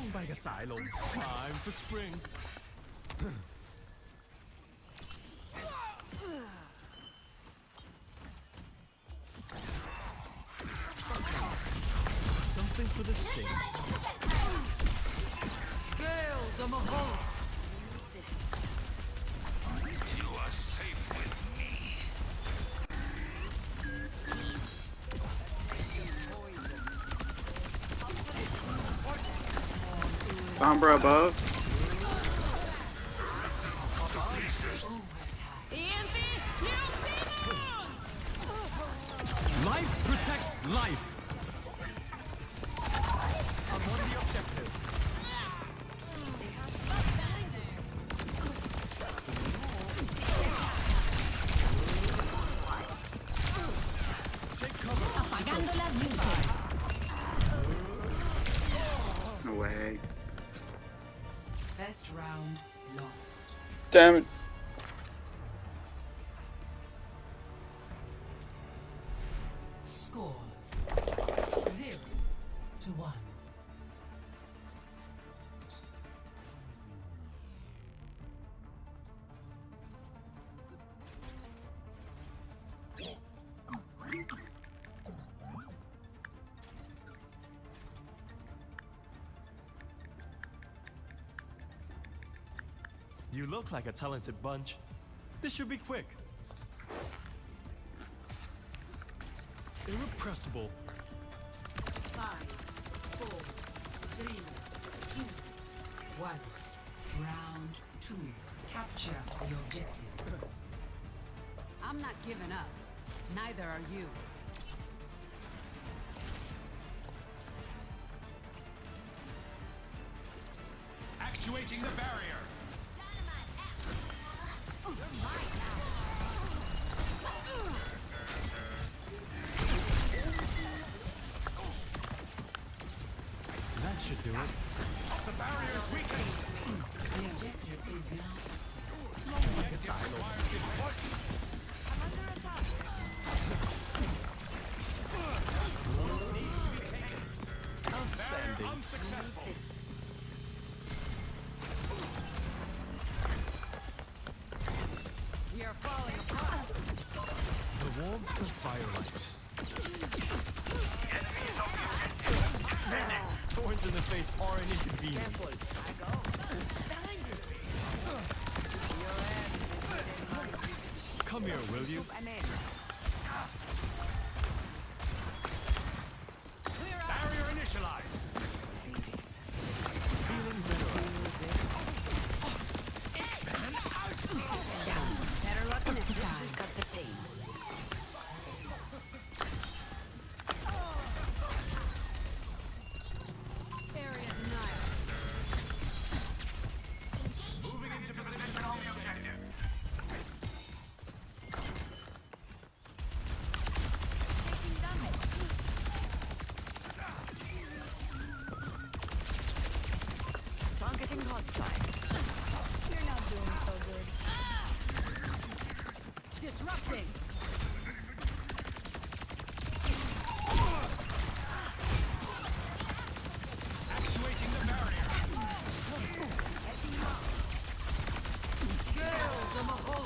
องไปกับสายลม Time for spring something for the sting Gale the Mahal. You are safe with me. Sombra above. Life protects life. I'm on the objective. Take cover. Apagando las luces. No way. First round lost. Damn it. Score 0-1. You look like a talented bunch. This should be quick. Irrepressible. 5, 4, 3, 2, 1. Round 2. Capture the objective. I'm not giving up. Neither are you. Actuating the barrier. That should do it. The barrier is weakened. The objective is now Like a silo. Outstanding. Unsuccessful. We are falling apart. The warmth of firelight. Thorns in the face are an inconvenience. Come here, will you? Barrier initialized. Feeling mineralized. Better luck next time. Area denied. Moving into position on the objective. Targeting hostile. You're not doing so good. Disrupting. Actuating the barrier. Gale the Mahal.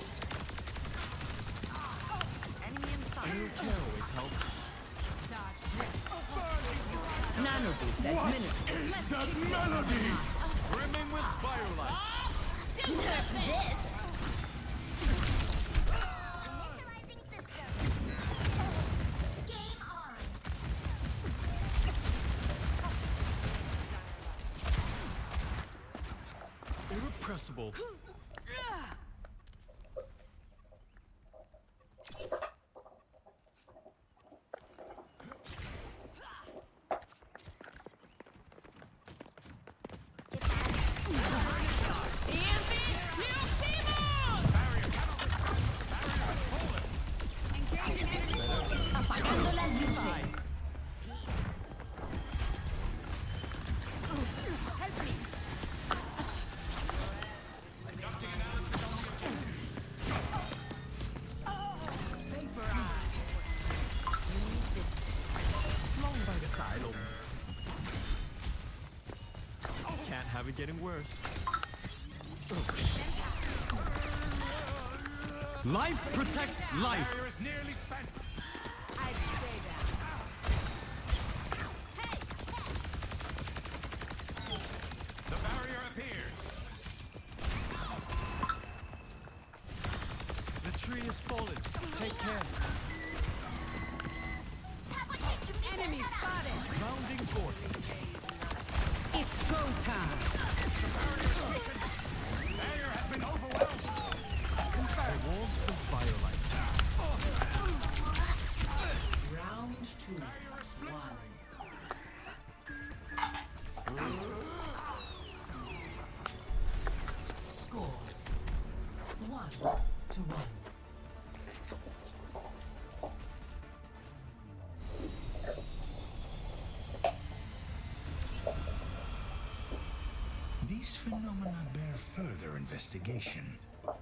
Enemy in sight. New care always helps. Dodge this. Nano boost administered. Is that melody? Brimming with firelight. Deserve this. Game on! Irrepressible. Apagando las luces. Help me. Flown by the silo. have it getting worse. Life protects life. Barrier is nearly spent. I'd stay down. The barrier appears. The tree is fallen. Take care. Enemy spotted. Rounding forth. It's go time. Barrier has been overwhelmed. The warmth of firelight. Round two. Barrier is splintering. Score 1-1. These phenomena bear further investigation.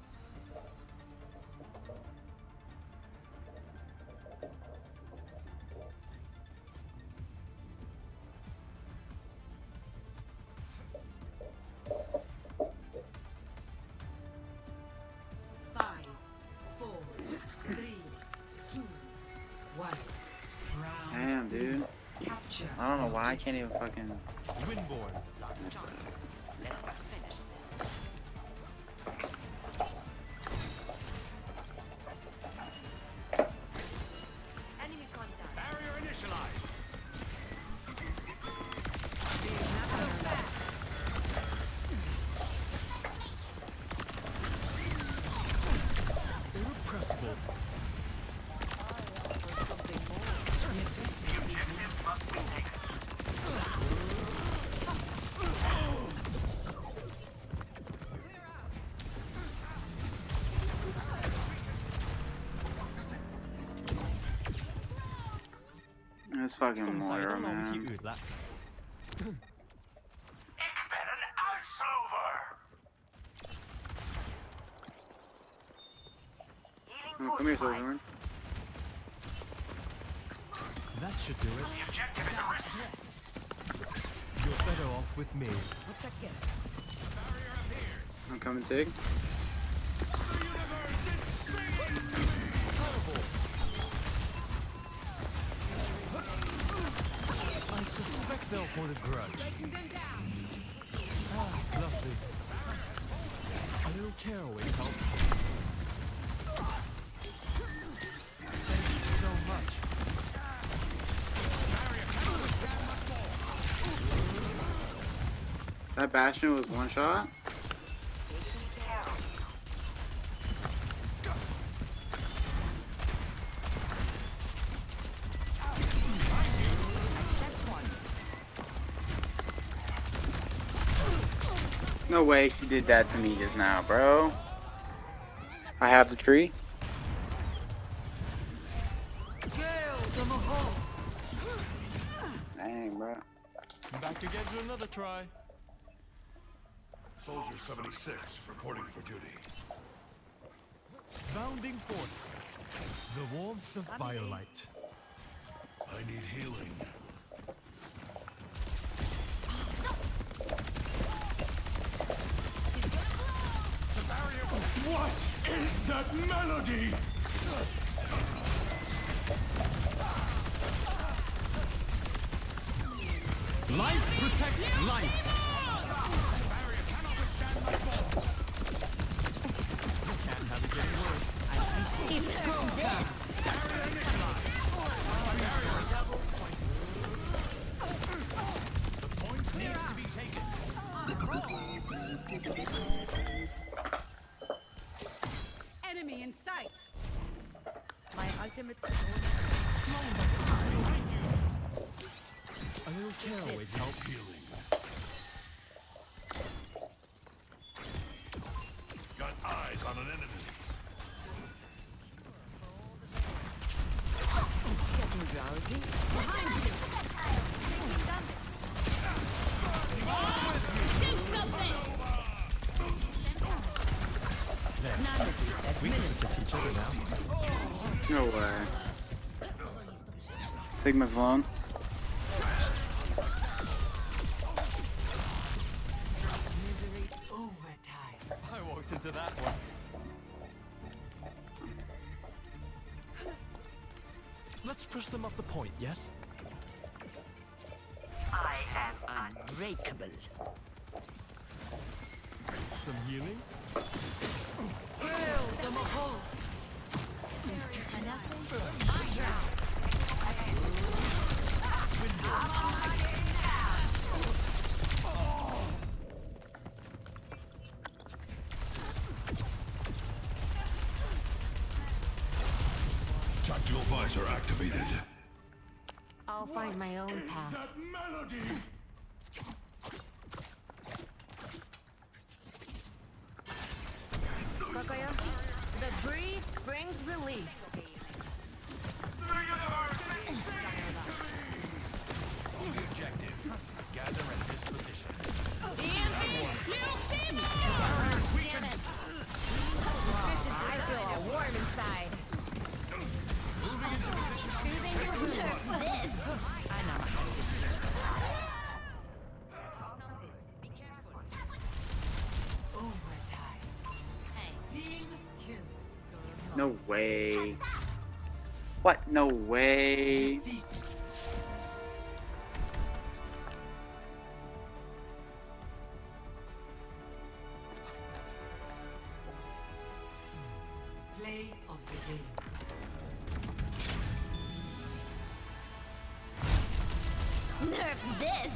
Five, 4, 3, 2, 1. Round Damn, dude. capture. I don't know why I can't even fucking. Windborn. This sucks. Barrier initialized. Irrepressible. This fucking สงสัยต้อ Moira, งลองวิธี man. อื่นละ Ich bin ein Eislover. Oh, come here, Sojourn. That should do it. The objective is arrested. Yes. You're better off with me. We'll check it. Barrier appears. I'm coming, Sig. I suspect they'll hold a grudge. Ah, lovely. A little care always helps. Thank you so much. That Bastion was one shot? No way she did that to me just now, bro. I have the tree. Dang, bro. Back again to another try. Soldier 76, reporting for duty. Bounding forth. The warmth of firelight. I need healing. What is that melody? Life protects life. Barrier cannot withstand my fall. Can't have it getting worse. It's go time. Barrier initialized. The point needs to be taken. Enemy in sight. My ultimate. A little care always helps. Healing. Got eyes on an enemy. Getting drowsy. Do something. There. We can protect each other now. No way. Sigma's alone. looked into that one. Let's push them off the point, yes? I am unbreakable. Some healing? Tactical visor activated. I'll find my own path. That melody! Kokoyo, the breeze brings relief. Objective. Gather at this position. Damn it! I feel all warm inside. Soothing your wounds. This. I know. Overtime. Team kill. No way. What? No way. Play of the game. Nerf this!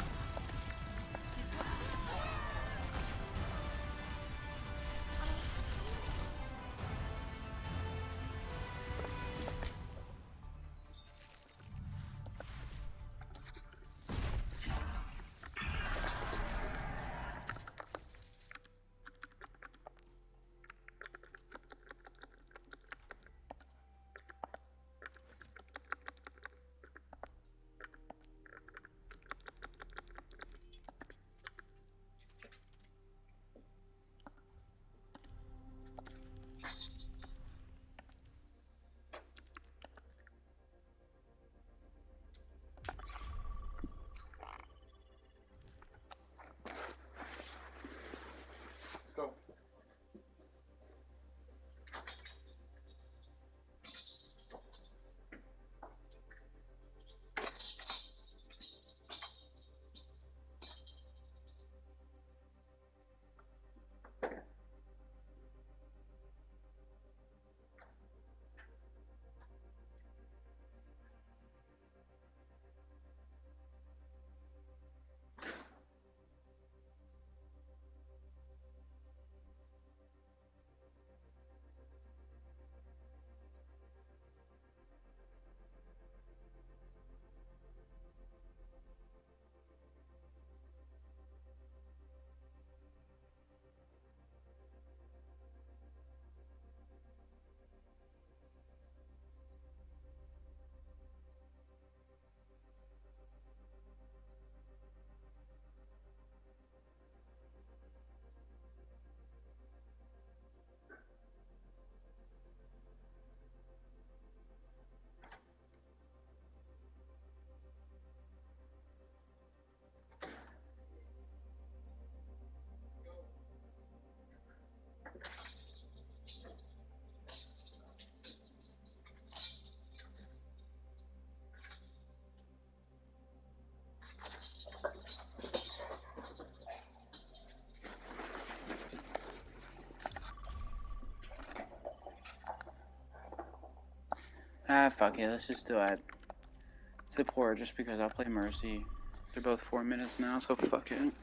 Let's go. Ah, fuck it. Let's just do it. Support just because I'll play Mercy. They're both 4 minutes now, so fuck it.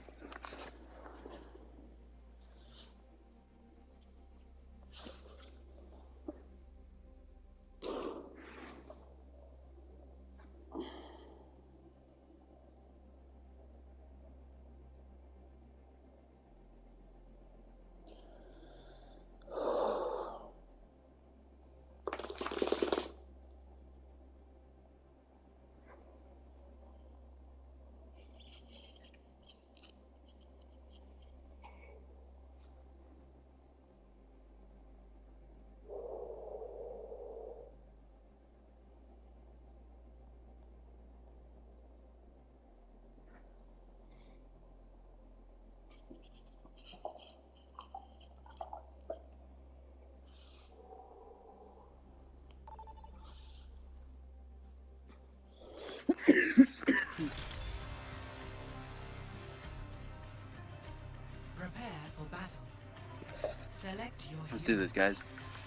do this, guys.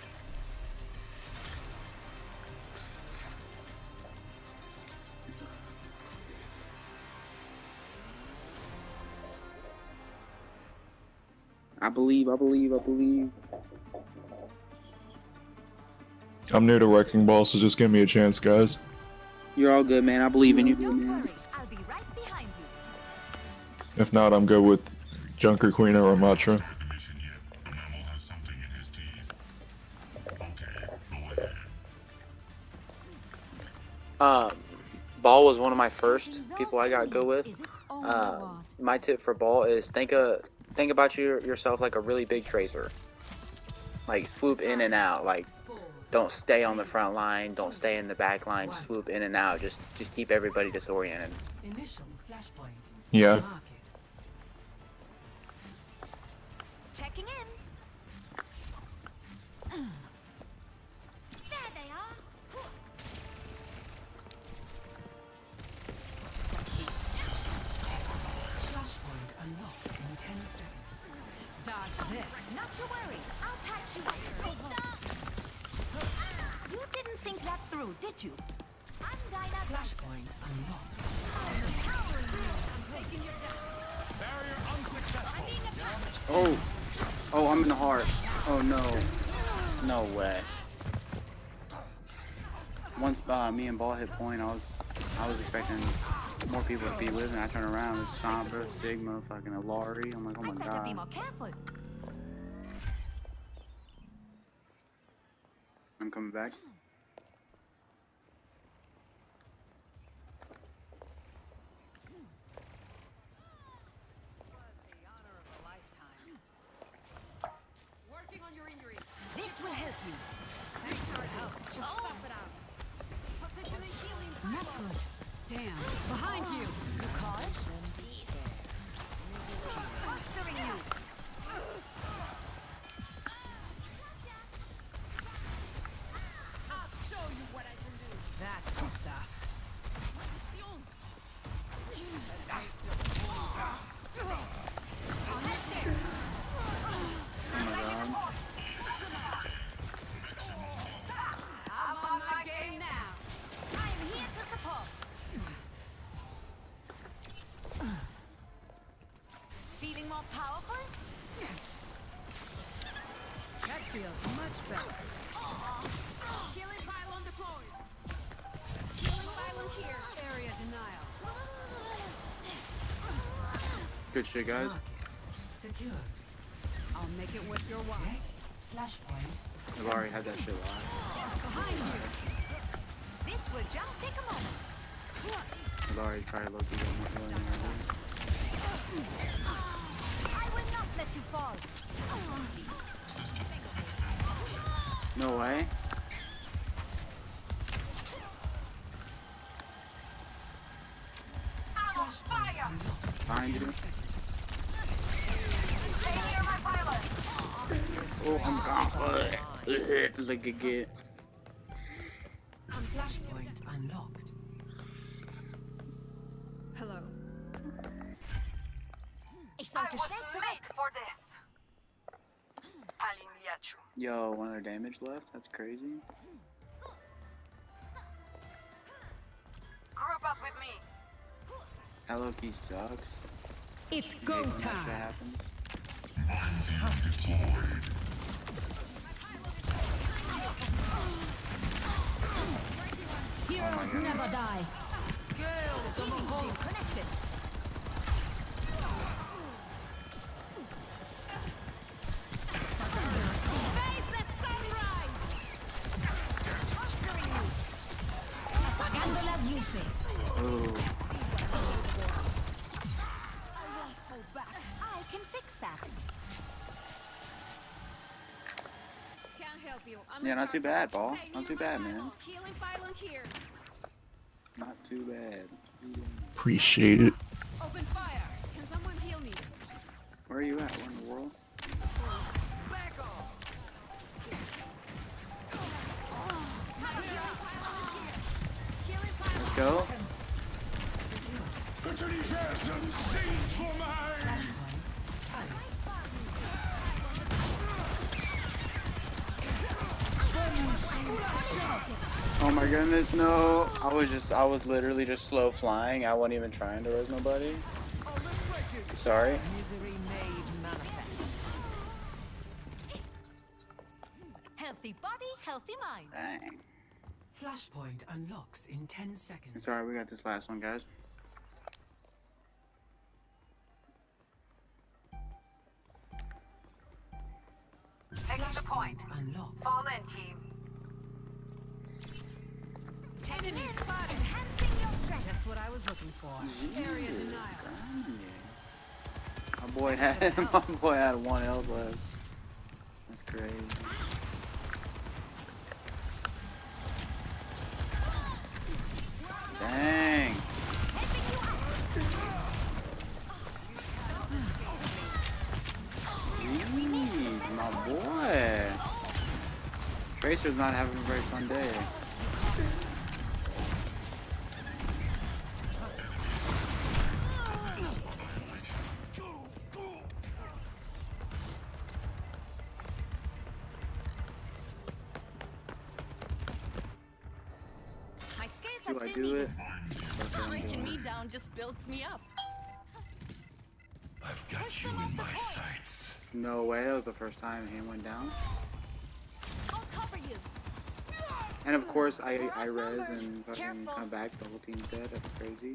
I believe. I'm new to Wrecking Ball, so just give me a chance, guys. You're all good, man. I believe in you, Don't man. worry, I'll be right behind you. If not, I'm good with Junker Queen or Ramatra. The mission yet. The mammal has something in his teeth. Okay, go ahead. Ball was one of my first people I got go with. My tip for Ball is think about yourself like a really big tracer. Like swoop in and out. Like don't stay on the front line. Don't stay in the back line. Swoop in and out. Just keep everybody disoriented. Initial flashpoint. Yeah. Market. Checking in. There they are. Flashpoint unlocks in 10 seconds. Dodge this. Not to worry, I'll patch you up. You didn't think that through, did you? I'm Dinah. Flashpoint unlocked. I'm taking your down. Barrier unsuccessful. Oh, I'm in the heart. Oh no. No way. Once me and Ball hit point, I was expecting more people to be living. I turn around, it's Sombra, Sigma, fucking Alari. I'm like, oh my I better be god. more careful. I'm coming back. Working on your injury. This will help you. Thanks for help. Just tough it out. Positioning healing. Not good. Damn. Behind you. You call? Fostering you. I'll show you what I can do. That's the stuff. Oh my god. I'm on my game now. I am here to support. Feeling more powerful? That feels much better. Killing pylon deployed. Killing pylon here. Area denial. Good shit, guys. Secure. I'll make it worth your while. Next flashpoint. I've already had that shit live. Behind you. This will just take a moment. I've already tried to look at more healing already. I will not let you fall. No way. Find you. Oh, I'm gone. It's like a get. Flashpoint unlocked. Hello. Ich sollte schnell zurück. for this. Aliniachu. Yo, one other damage left? That's crazy. Group up with me. That Loki sucks. It's Hate go when that shit time. happens. Minefield deployed. Heroes never die. Connected. Face the sunrise. Fostering you. Apagando las luces. Oh, I won't hold back. I can fix that. Can't help you. I'm yeah, in not too charge. bad, Ball. Hey, Not near too my bad, man. pylon. Healing pylon here. Not too bad. Appreciate it. Open fire. Can someone heal me? Where are you at? Where in the world? Let's go. Enthusiasm, siege for mine. Oh my goodness, no. I was literally just slow flying. I wasn't even trying to res nobody. Sorry. Misery made manifest. Healthy body, healthy mind. Dang. Flashpoint unlocks in 10 seconds. It's alright, we got this last one, guys. Taking the point. Unlocked. Fall in, team. Enemy spotted. Enhancing your strength. Just what I was looking for. Area denial. My boy had 1 health left. That's crazy. Dang. Jeez, my boy. Tracer's not having a very fun day. My scales Do have I been do needed. it? Okay, I'm Breaking doing me it. down just builds me up. I've got you in my sights. No way, that was the first time he went down. I'll cover you. And of course, I res and fucking come back, the whole team's dead. That's crazy.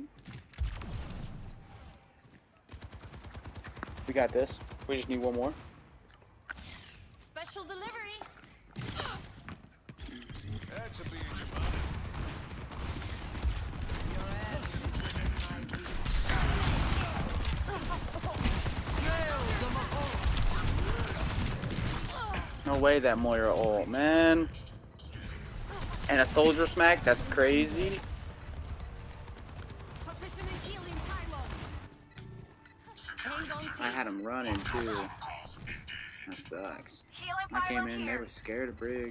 We got this. We just need one more. Special delivery. That's a bee in your bonnet. No way that Moira ult, man. And a soldier smack? That's crazy. Positioning healing pylon. Hang on, I had him running too. That sucks. I came in, they were scared of Brig.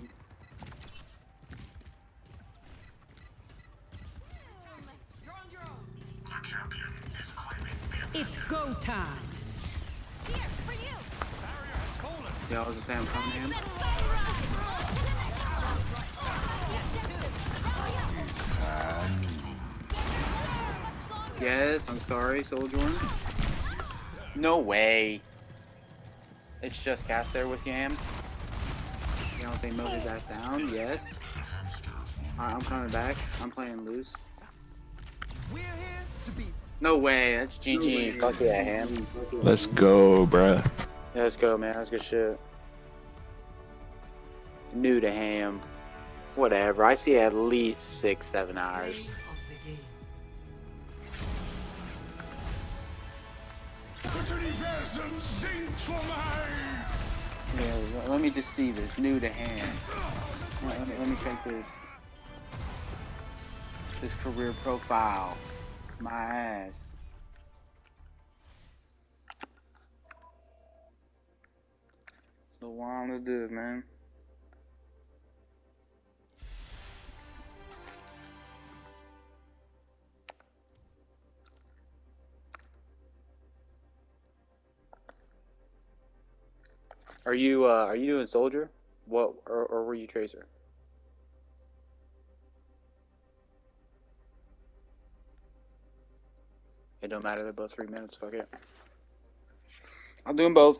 It's go time. Here, for you. Barrier has fallen. Yeah, I was just saying I'm coming in. Yes, I'm sorry, Soldier One. No way. It's just cast there with Yam. You know, say mow his ass down. Yes. Alright, I'm coming back. I'm playing loose. We're here to be. No way. That's GG. Fuck yeah, Ham. Let's go, bruh. Yeah, let's go, man. That's good shit. New to Ham. Whatever. I see at least 6-7 hours. Yeah, let me just see this. New to Ham. Let me check this. This career profile. My ass. So wild to do, man. Are you doing Soldier? What or were you Tracer? It don't matter, they're both 3 minutes, fuck it. I'll do them both.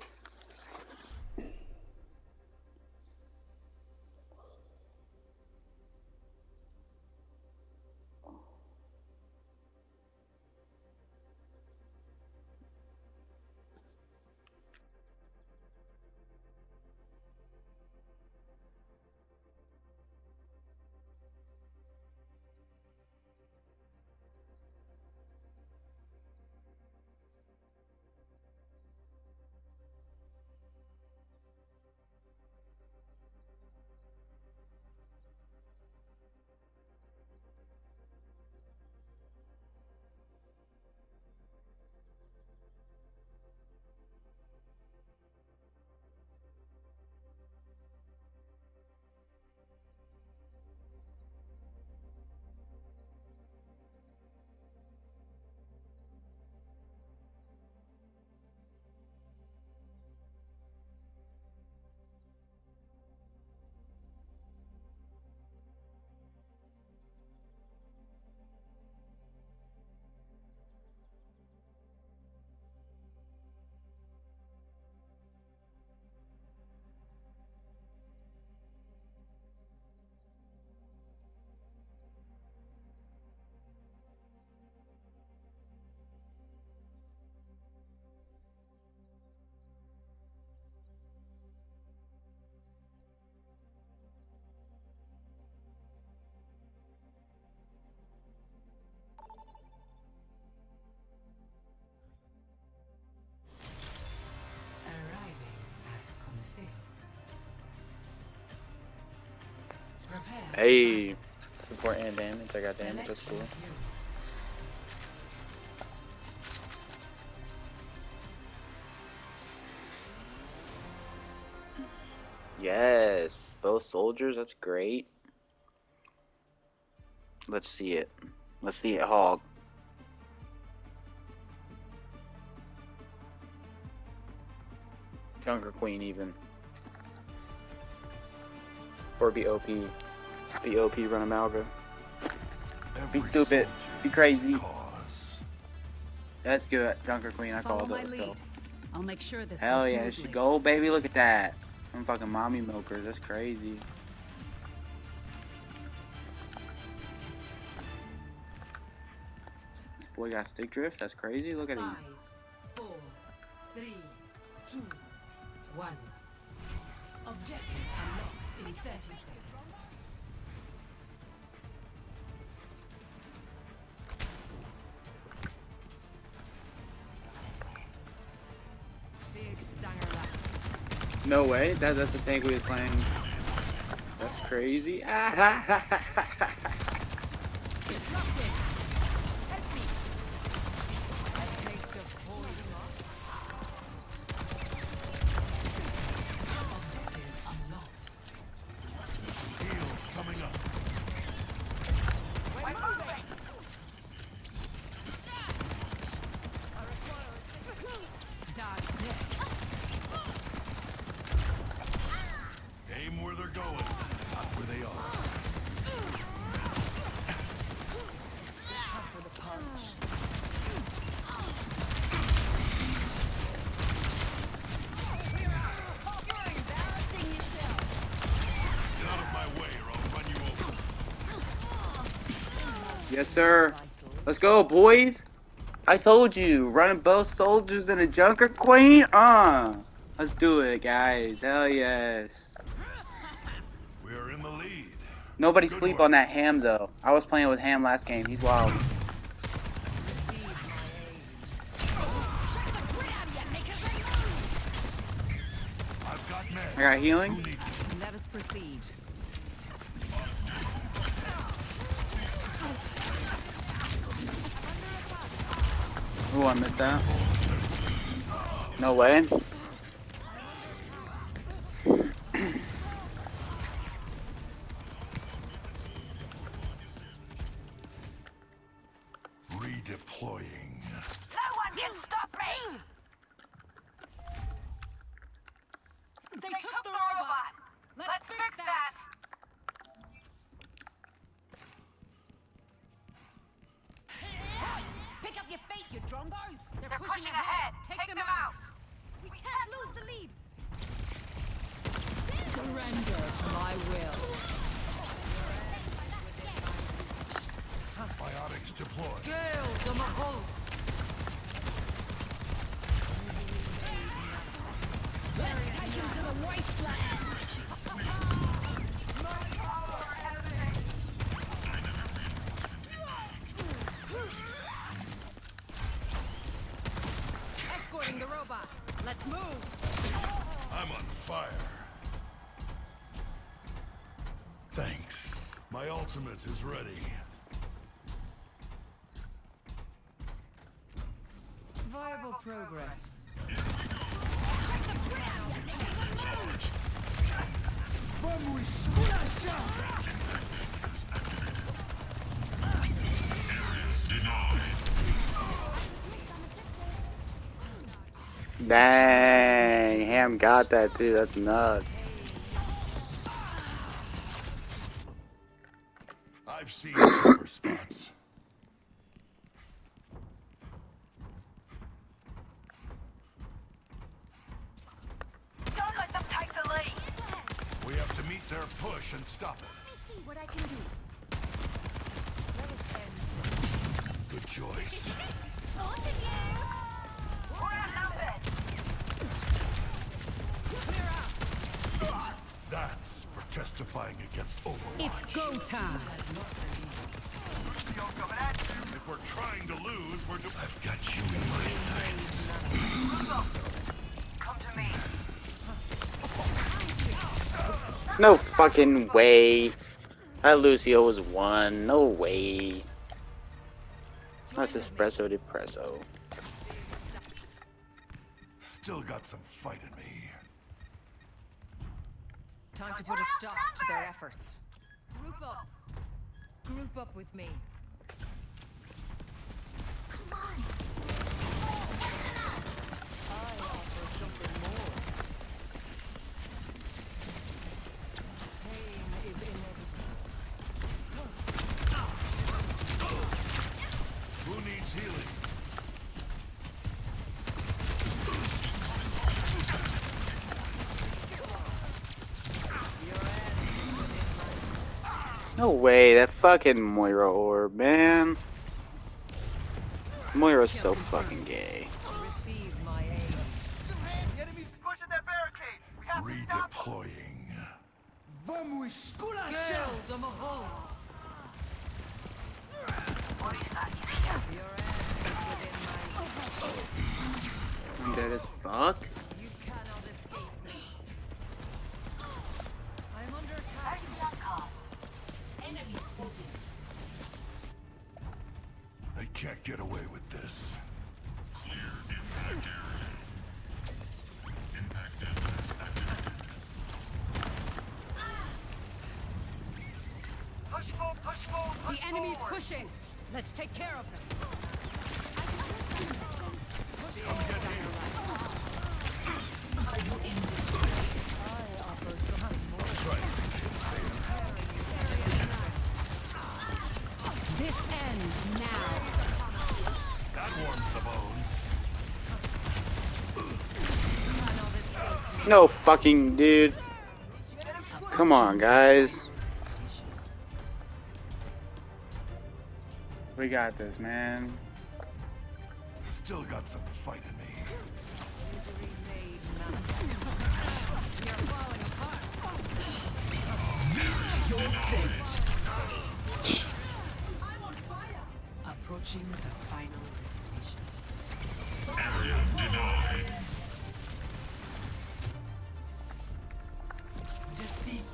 Hey, support and damage. I got damage. That's cool. Yes, both soldiers. That's great. Let's see it. Let's see it, hog. Junker Queen even. Or be OP. Be OP, run Amalga. Be stupid. Be crazy. That's good. Junker Queen, I called it. Let's go. I'll make sure this Hell goes yeah, she smoothly. go, baby. Look at that. I'm fucking mommy milker. That's crazy. This boy got stick drift. That's crazy. Look at him. 5, 4, 3, 2, 1. Objective unlocks in 30 seconds. Big stanger left. No way. That's the tank we was playing. That's crazy. Ah, ha, ha, ha, ha, ha. Disrupted. Help me. A taste of poison. Objective unlocked. Heals coming up. We're moving. Dodge this. Aim where they're going, not where they are. For the punch. You're embarrassing yourself. Get out of my way or I'll run you over. Yes, sir. Let's go, boys. I told you, running both soldiers and a Junker Queen. Let's do it, guys. Hell yes. We're in the lead. Nobody Good sleep work. on that Ham though. I was playing with Ham last game. He's wild. I've got meds. I got healing. Who needs it? Let us proceed. Oh, I missed that. No way. Redeploying. No one can stop me! They They took the robot! Let's fix that! Pick up your feet, you drongos. They're pushing ahead! Take them out! We can't lose the lead. Surrender to my will. Biotics deployed. Gale the Mahol. Let's take him to the wasteland. Escorting the robot. Let's move. I'm on fire. Thanks. My ultimate is ready. Viable progress. Dang, Ham got that too. That's nuts. I've seen tougher spots. Don't let them take the lead! We have to meet their push and stop it. Let me see what I can do. Let us end. Good choice. On to you. We're outnumbered! That's for testifying against Overwatch. It's go time. If we're trying to lose, we're I've got you in my sights. Come to me. No fucking way. That Lucio was 1. No way. That's espresso depresso. Still got some fight in me. Time to put a stop to their efforts. Group up. Group up with me. Come on. I offer something more. Pain is inevitable. Who needs healing? No way, that fucking Moira orb, man. Moira's so fucking gay. Receive my aid. The enemy's pushing their barricade. We have to stop them. Redeploying. Vamos escurar Kill the Mahal. Your end is within my... I'm dead as fuck. You cannot escape me. I'm under attack. Enemy spotted. They can't get away with this. Clear impact area. Impact device activated. Push forward, push forward, push The enemy's forward. pushing. Let's take care of them. This ends now. That warms the bones. No fucking dude. Come on, guys. We got this, man. Still got some fight in me. Misery made manifest. You're falling apart. Approaching the final destination. Area denied. Defeat.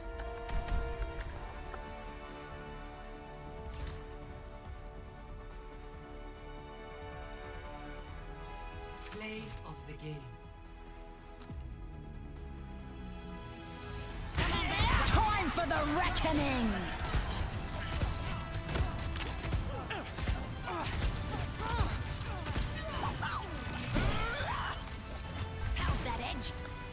Play of the game. Time for the reckoning! How's that edge?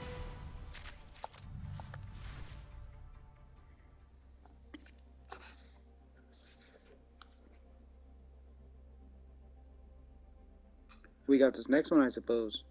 We got this next one, I suppose.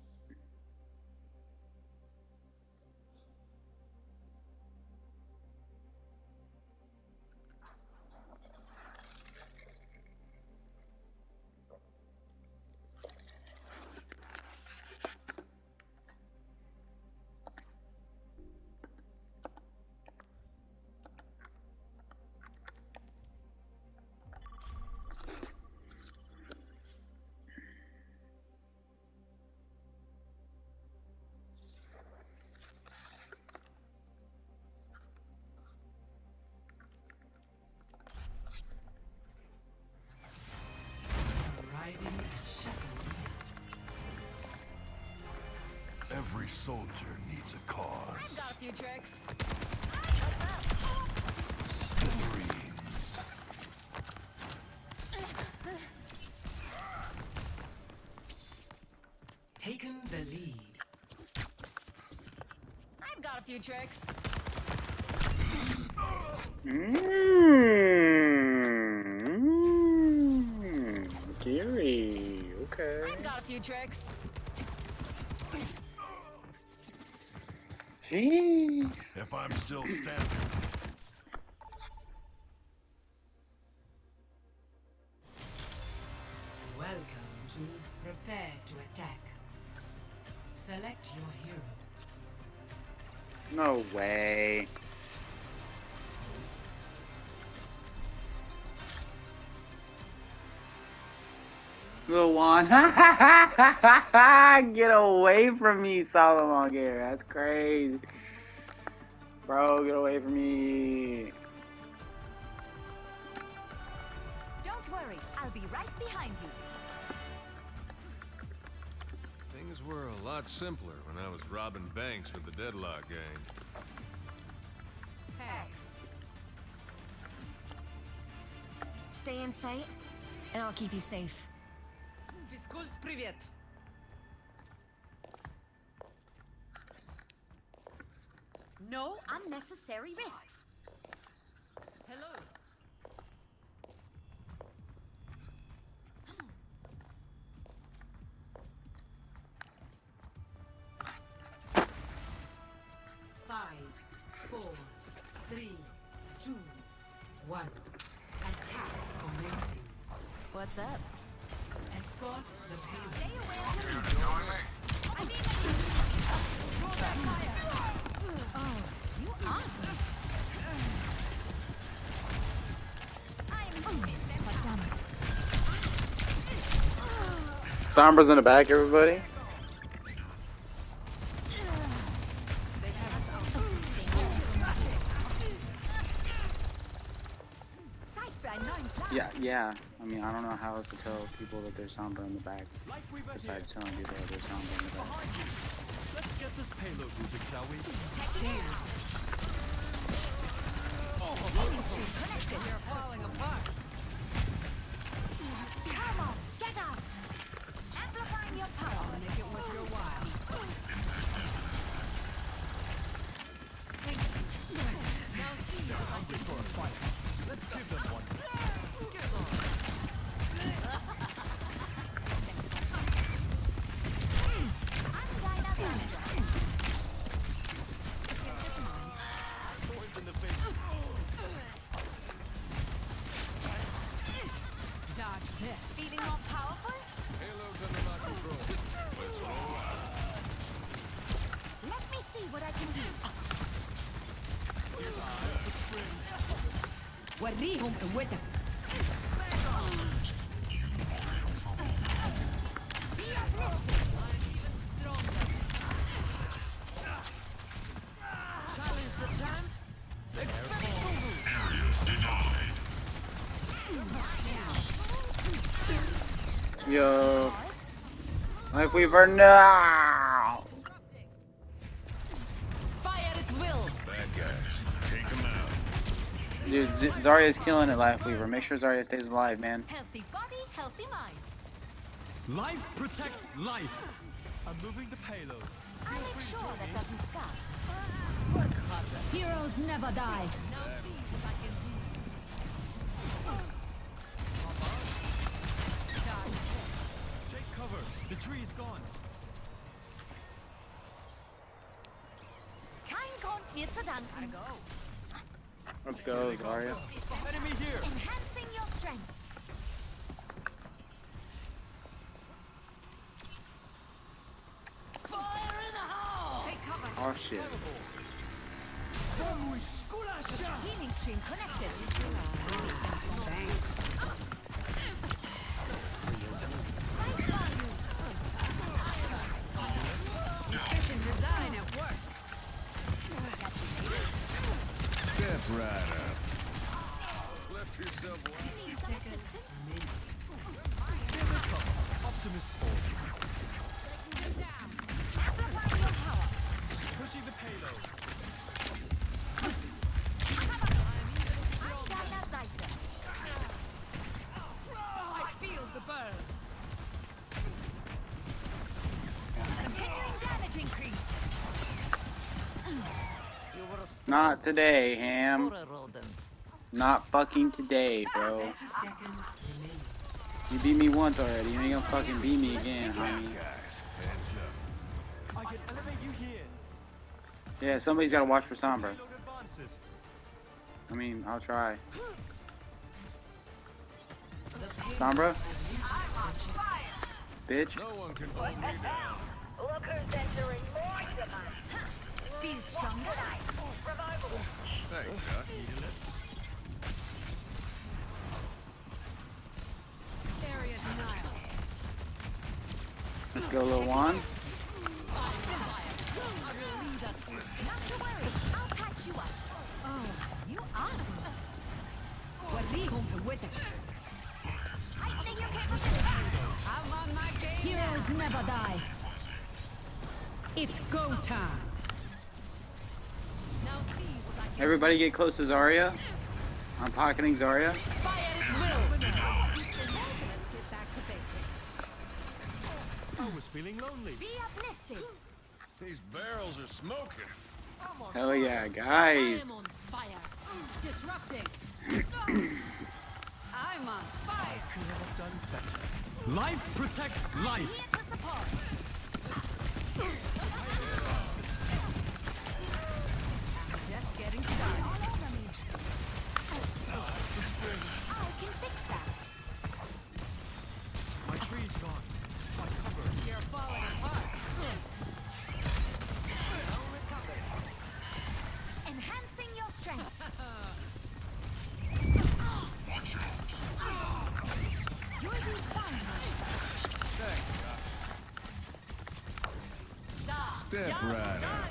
Arriving at Sheffield. Every soldier needs a cause. Got a few tricks. Smithereens. Taken the lead. I've got a few tricks. Gary, okay. I've got a few tricks. Gee. If I'm still standing. Welcome to Prepare to Attack. Select your hero. No way. Lil Juan. Get away from me, Solomon Gare. That's crazy. Bro, get away from me. Things were a lot simpler when I was robbing banks with the Deadlock gang. Hey. Stay in sight, and I'll keep you safe. Физкульт, привет. No unnecessary risks. Hello. Five, 4, 3, 2, 1. Attack commencing. What's up? Escort the payload. Stay away. Oh, you are. Sombra's in the back, everybody. Yeah. I mean, I don't know how else to tell people that there's Sombra in the back. Besides telling people that there's Sombra in the back. Let's get this payload moving, shall we? You're falling apart. Come on, get out. Amplifying your power. Make it worth your while. Now see you hungry for a fight. Let's give them one. Points in the face. Dodge this. Feeling more powerful? Payload's under my control. Let's roll out. Let me see what I can do. وريهم قوتك. Challenge the champ. Area denied. Yo. Life Weaver now! Fire at will. Bad guys. Take them out. Dude, Zarya's killing it, Life Weaver. Make sure Zarya stays alive, man. Healthy body, healthy mind. Life protects life. I'm moving the payload. I'll make sure that doesn't stop. Heroes never die. Take cover. The tree is gone. Kein Grund, mir zu danken. Let's go, Zarya. Enemy here. Enhancing your strength. Oh shit. Healing stream connected. Efficient design at work. Step right up. Left yourself wide. Here they come. Optimus Fall. Amplifying your power. Pushing the payload. An deiner Seite. I feel the burn. Continuing damage increase. Not today, Ham. For a rodent. Not fucking today, bro. 30 seconds remaining. You beat me once already. You ain't gonna fucking beat me again, homie. Guys, hands up. I can elevate you here. Yeah, somebody's gotta watch for Sombra. Payload advances. I mean, I'll try. The payload Sombra? has reached the checkpoint. Bitch. No one can hold me down. Look who's entering more demand. Feel stronger. Revival. Thanks, Doc. Area denial. Let's go, Lil Juan. Not to worry. I'll patch you up. Oh, you are good. وريهم قوتك. Heightening your capability. I'm on my game. Heroes never die. It's go time. Now see what I can Everybody get close to Zarya. I'm pocketing Zarya. Fire at will. Let's get back to basics. I was feeling lonely. Be uplifted. These barrels are smoking. Hell yeah, I guys. am on fire. Disrupting. I'm on fire. Could have done better. Life protects life. Here to support. Just getting started. All over me. I can fix that. My tree's gone. My cover. You're falling apart. Enhancing your strength. Watch out. You'll be fine. Step right up.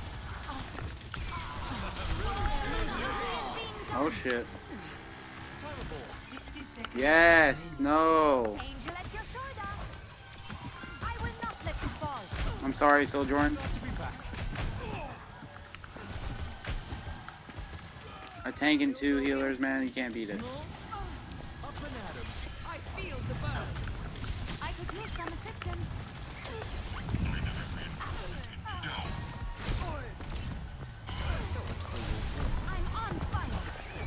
Oh shit. 60 seconds. Yes. No. Angel at your shoulder. I will not let you fall. I'm sorry, Sojourn. Glad to be back. A tank and 2 healers, man. You can't beat it. Up and at 'em. I feel the burn. I could use some assistance. I'm on fire.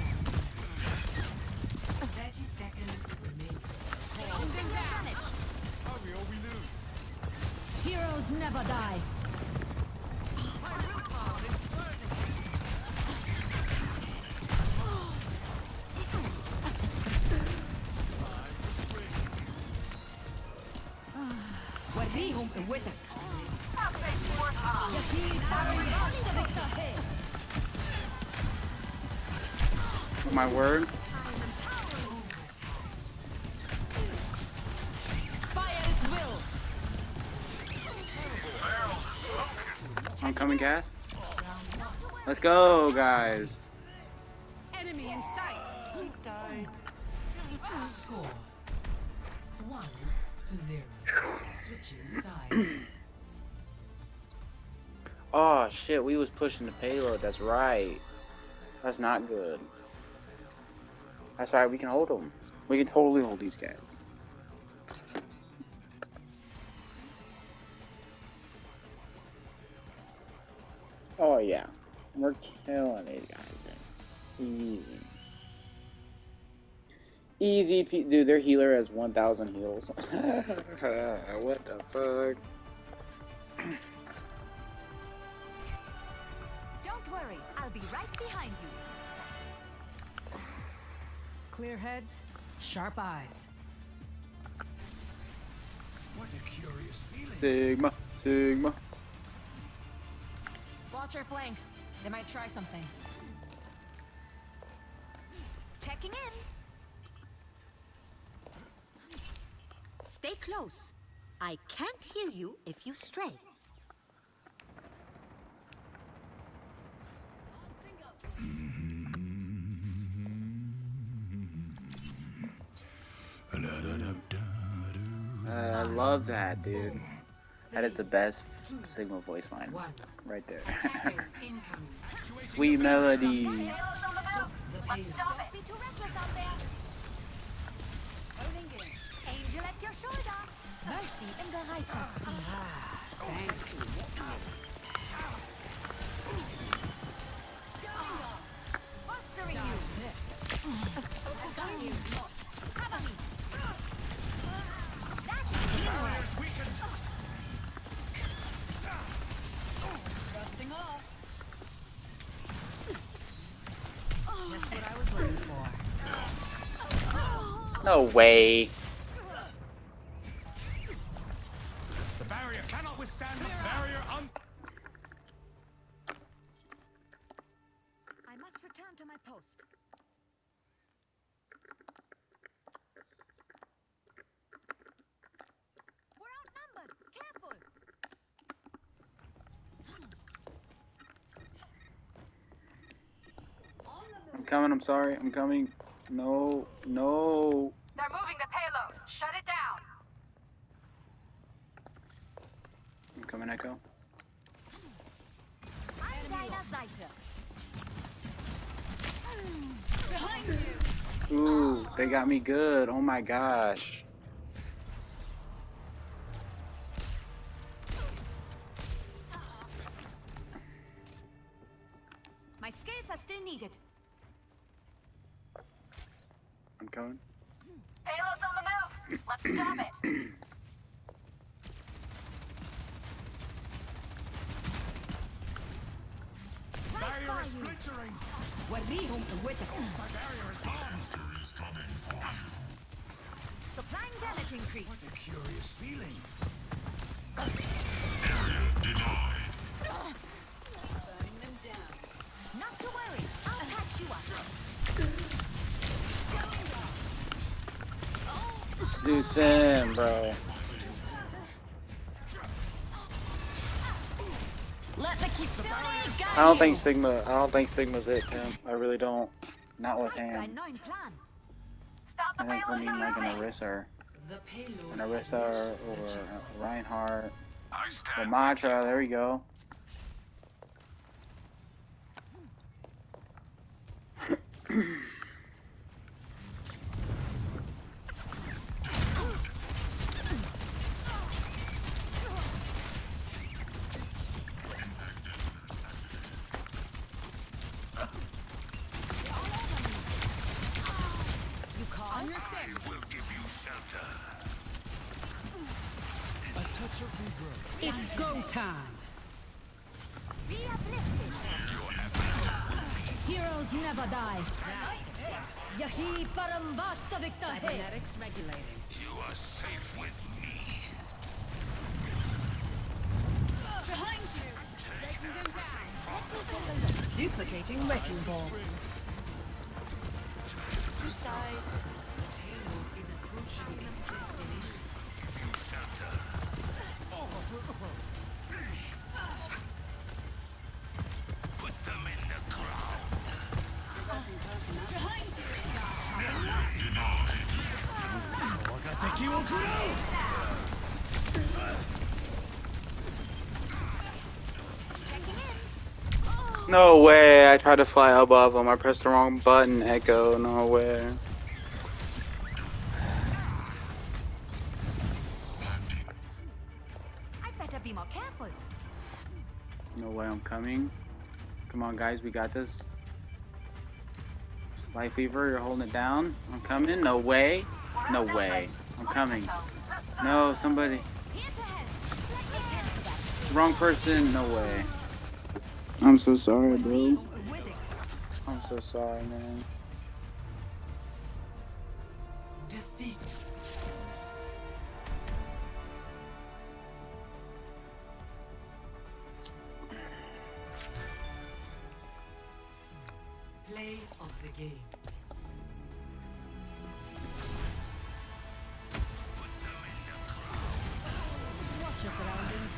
30 seconds remaining. Causing damage. Hurry or we lose. Heroes never die. وريهم قوتك. My word. Fire at will. I'm coming, gas. Let's go, guys. Enemy in sight. Score 1-0. Switching sides. Oh shit, we was pushing the payload. That's right. That's not good. That's right. We can hold them. We can totally hold these guys. Oh yeah, we're killing these guys. Easy. Easy, dude. Their healer has 1,000 heals. What the fuck? Don't worry, I'll be right behind you. Clear heads, sharp eyes. What a curious feeling. Sigma, Sigma. Watch your flanks. They might try something. Checking in. Stay close. I can't heal you if you stray. I love that, dude. That is the best Sigma voice line right there. Attackers incoming. Sweet melody. Stop the payload. Don't be too reckless out there. Holding in. Angel at your shoulder. Mercy in Bereitschaft. Bolstering you. I've got you. Cover me. That's teamwork. Dusting off. Just what I was looking for. No way. The barrier cannot withstand this barrier on. I must return to my post. We're outnumbered. Careful. I'm coming. I'm sorry. I'm coming. No. No. They're moving the payload. Shut it down. I'm coming, Echo. deiner Seite. Ooh, they got me good. Oh my gosh. My skills are still needed. I'm coming. Payload's on the move. Let's stop it. Barrier is splintering. وريهم قوتك. My barrier is gone. Monster is coming for you. Supplying damage increase. What a curious feeling. Area denied. Not to worry. I'll patch you up. Do Sim, bro. Let the kitsune guide I don't think you. Sigma's it, Tim. I really don't. Not with Zeig him. deinen neuen Plan. Stop the I think we payload need from like an moving. Orisa. The payload An has Orisa reached or the chip. a Reinhardt. I Or stand. Matra, there we go. You call? On your six. We'll give you shelter. A touch of regrowth. It's go time. Be uplifted. Heroes never die. Yahi param vastavik hai. Cybernetics regulating. You are safe with me. Behind you. Breaking them down. Duplicating wrecking ball. Payload is approaching its destination. Give you shelter. Put them in the ground. Behind you. Denied. 我が敵を食らう No way, I tried to fly above him. I pressed the wrong button, Echo. No way. I'd better be more careful. No way, I'm coming. Come on, guys, we got this. Life Weaver, you're holding it down. I'm coming. No way. No way. I'm coming. No, somebody. Here to help. Let me tend to that. Wrong person. No way. I'm so sorry, bro. وريهم قوتك. I'm so sorry, man. Defeat. Play of the game. Watch your surroundings.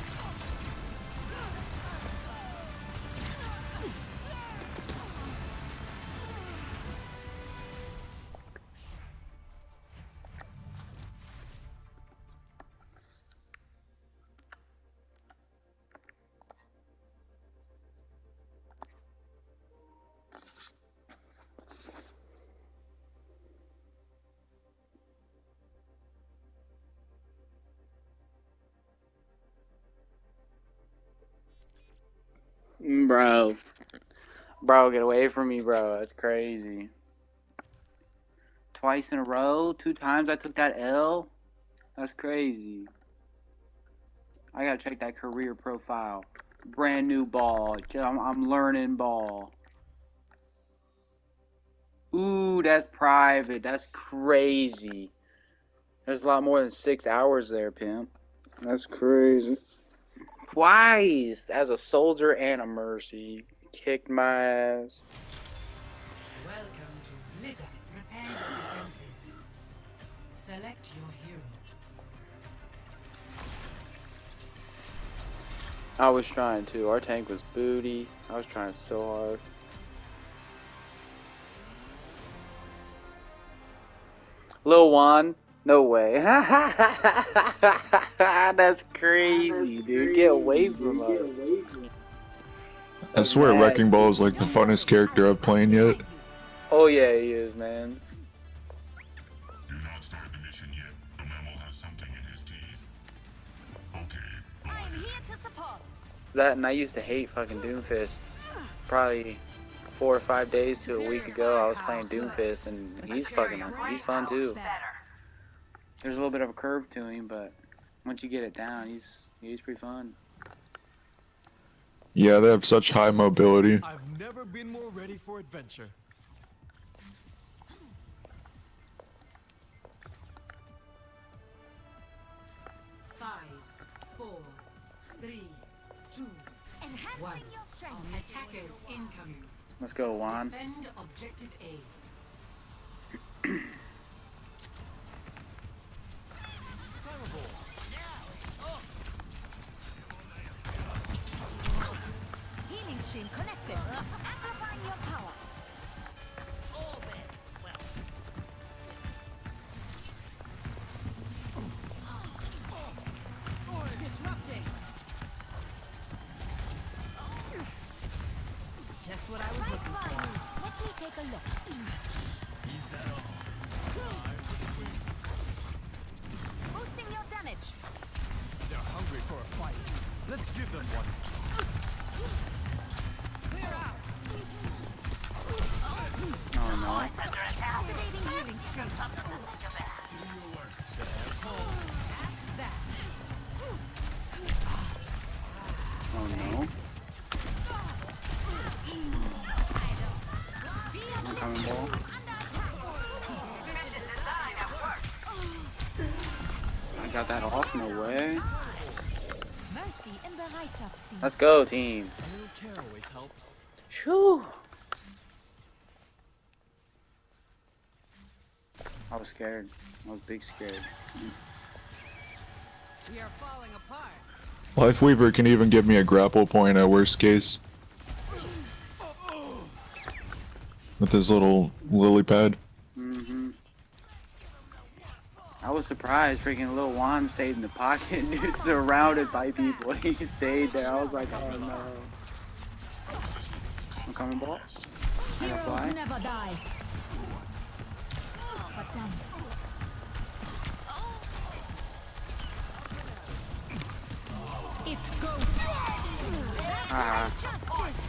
Bro. Bro, get away from me, bro. That's crazy. Twice in a row? 2 times I took that L? That's crazy. I gotta check that career profile. Brand new ball. I'm learning ball. Ooh, that's private. That's crazy. There's a lot more than 6 hours there, pimp. That's crazy. Twice as a soldier and a mercy. Kicked my ass. Welcome to Blizzard. Prepare your defenses. Select your hero. I was trying to. Our tank was booty. I was trying so hard. Lil Juan? No way. That's crazy, dude. Get away from us. I swear Wrecking Ball is like the funnest character I've played yet. Oh yeah, he is, man. Do not start the mission yet. The mammal has something in his teeth. Okay. I'm here to support. That and I used to hate fucking Doomfist. Probably 4 or 5 days to a week ago, I was playing Doomfist, and he's fun too. There's a little bit of a curve to him, but once you get it down, he's pretty fun. Yeah, they have such high mobility. I've never been more ready for adventure. Five, 4, 3, 2, Enhancing 1. your strength. Attackers incoming. Let's go, Juan. Defend objective A. Healing stream connected. Amplifying your power. Disrupting. Just what I was looking for. Let me take a look. Boosting your damage. They're hungry for a fight. Let's give them one. Clear out. Oh no. Activating healing stream. That's that. Oh no. Incoming ball. I got that off, no way. Mercy in Bereitschaftsdienst. Let's go, team. A little care always helps. Phew. I was scared. I was big scared. We are falling apart. Lifeweaver can even give me a grapple point at worst case. With his little lily pad. Mm-hmm. I was surprised freaking Lil Juan stayed in the pocket. Dude, surrounded by people. He stayed there. I was like, oh no. I'm coming ball. I'm gonna fly. Never die. But done. It's go. Ah. Justice.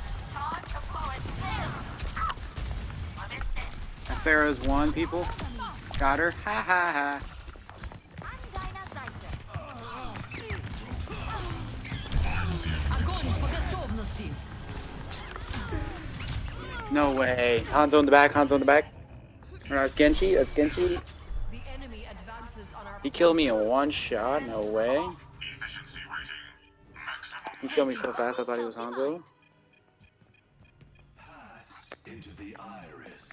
Pharaoh's won, people. Got her. Ha ha ha. An deiner Seite. Огонь по готовности. No way. Hanzo in the back. Hanzo in the back. Alright, that's Genshi. That's Genshi. The enemy advances on our He killed me in one shot. No way. Efficiency rating. Maximum. He killed me so fast I thought he was Hanzo. Pass into the iris.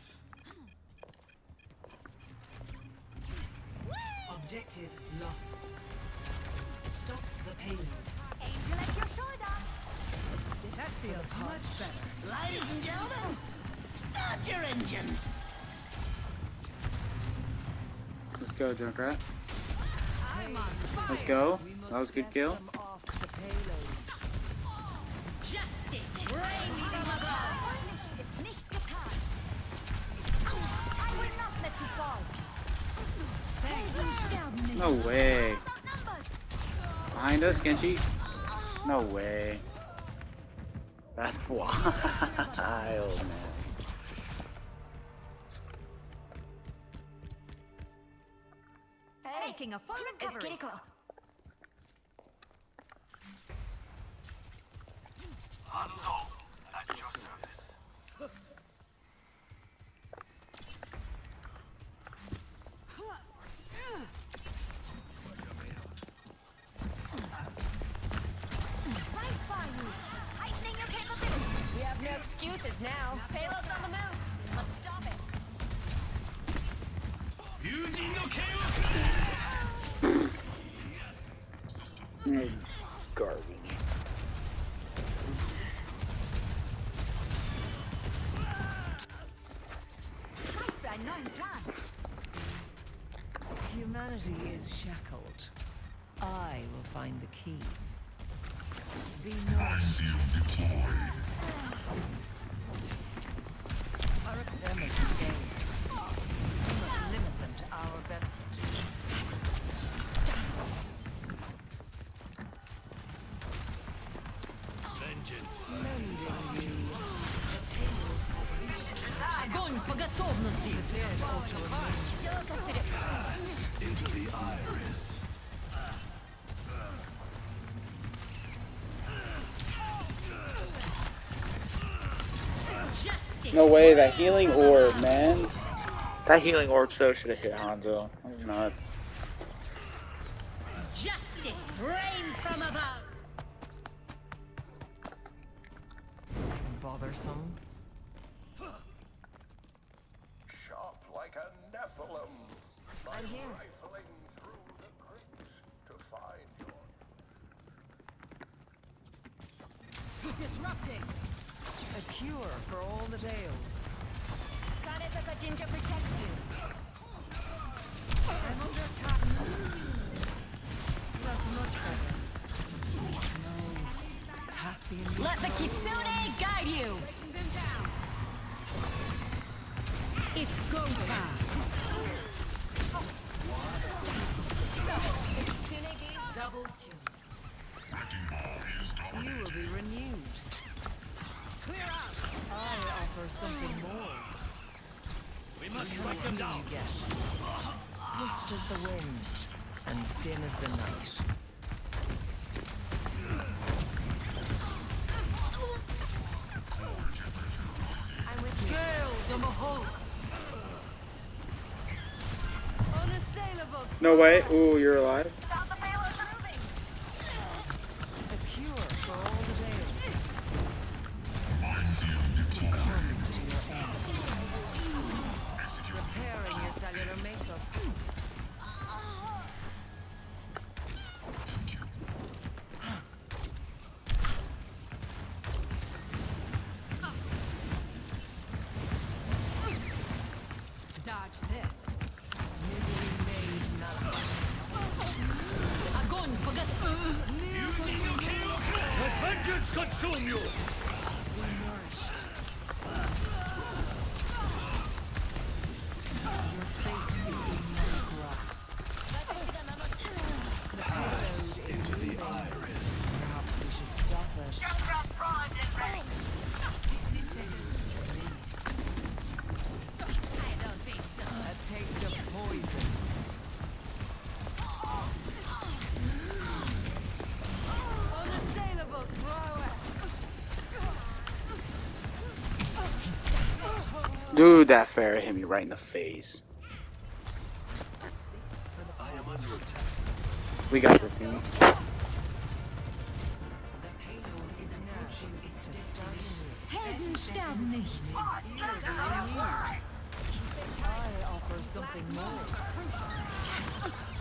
Objective lost. Stop the payload. Angel at your shoulder. That feels much better. Ladies and gentlemen, start your engines. Let's go, Junkrat. I'm on fire. Let's go. We must That was a good get kill. them off the payload. Justice reigns from above. It's nicht getan. I will not let you fall. Helden sterben nicht. No way. Behind us, Genshi. No way. That's wild, man. Making a full recovery. It's Kiriko. Right by you. Heightening your capability. We have no excuses now. Payload's on the move. Let's stop it. Garbage. Zeit für einen neuen Plan. Humanity is shackled. I will find the key. Minefield deployed. Our epidemic gains. We must limit them to our benefit. Огонь по готовности! Into the iris. No way, that healing orb, man. That healing orb so should have hit Hanzo. That's nuts. Justice reigns from above. Bothersome. Sharp like a Nephilim. I'm here. Rifling through the crypts to find your... Disrupting. A cure for all the tales. Kanesaka Jinja protects you. I'm under attack. That's much better. Let the Kitsune guide you! It's go time! Double kill. Wrecking ball is You dominated. will be renewed. Clear out! I offer something more. We must strike them down. You get. Swift as the wind, and dim as the night. I'm with you. Gale the Mahol! Unassailable! No way. Ooh, you're alive. Stop the payload moving. A cure for all the tales. Minefield deployed. Come to your end. Repairing your cellular makeup. Thank you. Dodge this. Misery made manifest. Огонь погад... Let vengeance consume you! Be nourished. Your fate is in my grasp. Pass into the iris. Perhaps we should stop it. Junkrat primed and ready. 60 seconds. I don't think so. A taste of poison. Unassailable prowess. Dude, that Pharah hit me right in the face. I am under attack. We got this team. The payload is approaching its destination. Helden sterben nicht. I offer something more.